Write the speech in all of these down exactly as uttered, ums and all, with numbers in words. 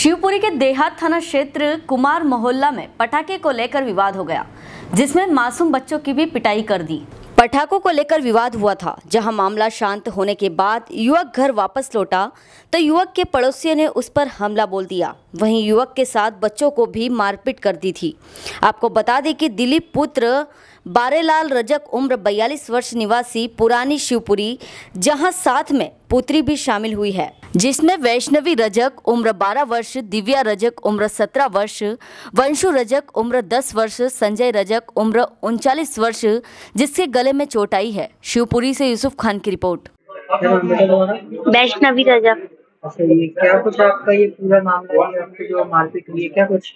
शिवपुरी के देहात थाना क्षेत्र कुमार मोहल्ला में पटाखे को लेकर विवाद हो गया, जिसमें मासूम बच्चों की भी पिटाई कर दी। पटाखों को लेकर विवाद हुआ था, जहां मामला शांत होने के बाद युवक घर वापस लौटा तो युवक के पड़ोसियों ने उस पर हमला बोल दिया। वहीं युवक के साथ बच्चों को भी मारपीट कर दी थी। आपको बता दें कि दिलीप पुत्र बारेलाल रजक उम्र बयालीस वर्ष निवासी पुरानी शिवपुरी, जहां साथ में पुत्री भी शामिल हुई है, जिसमें वैष्णवी रजक उम्र बारह वर्ष, दिव्या रजक उम्र सत्रह वर्ष, वंशु रजक उम्र दस वर्ष, संजय रजक उम्र उनचालीस वर्ष, जिसके गले में चोट आई है। शिवपुरी से यूसुफ खान की रिपोर्ट। वैष्णवी रजक। अच्छा, ये क्या कुछ आपका ये पूरा मामला है, आपकी जो मारपीट हुई है, क्या कुछ?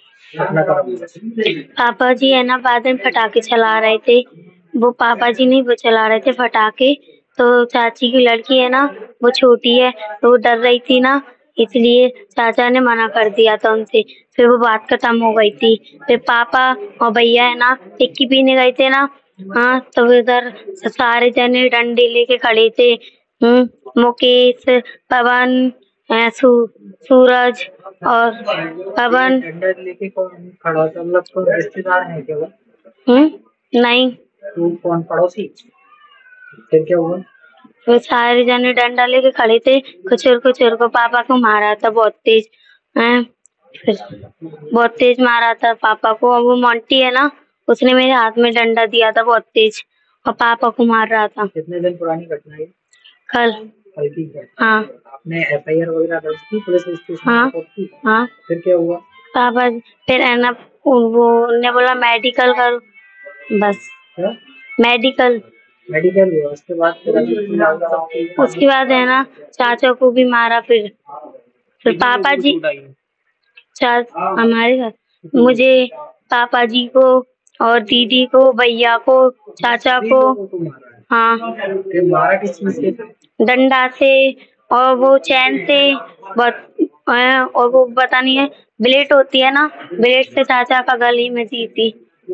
पापा जी है ना, बाद में पटाखे चला रहे थे। वो पापा जी नहीं, वो चला रहे थे पटाखे। तो चाची की लड़की है ना, वो छोटी है, तो वो डर रही थी ना, इसलिए चाचा ने मना कर दिया था उनसे। फिर वो बात खत्म हो गई थी। फिर पापा और भैया है ना, टिक्की पीने गए थे ना, हाँ, तो इधर सारे जने डंडे लेके खड़े थे। हम्म मुकेश, पवन, सू, सूरज और पवन। डंडा लेके कौन खड़ा था? मतलब कोई रिश्तेदार है क्या वो? हम्म नहीं। तो कौन, पड़ोसी? फिर क्या हुआ? वो सारे जने डंडा लेके खड़े थे। कुचर कुचर को पापा को मारा था बहुत तेज। हैं? फिर बहुत तेज मारा था पापा को। और वो मोंटी है ना, उसने मेरे हाथ में डंडा दिया था बहुत तेज, और पापा को मार रहा था। कितने दिन पुरानी घटना है? कल। कल की है? हाँ। आपने एफ आई आर वगैरह दर्ज की पुलिस स्टेशन? हाँ हाँ। फिर क्या हुआ? पापा फिर है ना, वो ने बोला मेडिकल करो, बस। क्या? मेडिकल मेडिकल हुआ, उसके बाद फिर उसके बाद है ना, चाचा को भी मारा। फिर फिर पापा जी, हमारे घर मुझे, पापा जी को और दीदी को, भैया को, चाचा को। हाँ। मारा किस चीज से? डंडा से, और वो चैन से, और वो पता नहीं है, ब्लेड होती है ना, ब्लेड से चाचा का गले में दी थी।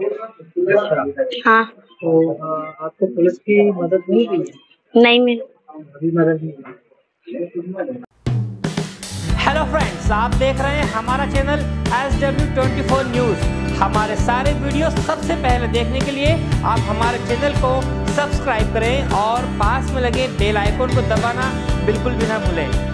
हाँ। तो आपको पुलिस की मदद नहीं मिली? नहीं मिली, अभी मदद नहीं मिली। हेलो फ्रेंड्स, आप देख रहे हैं हमारा channel S W twenty four news. हमारे सारे वीडियो सबसे पहले देखने के लिए आप हमारे चैनल को सब्सक्राइब करें और पास में लगे बेल आइकन को दबाना बिल्कुल भी ना भूलें।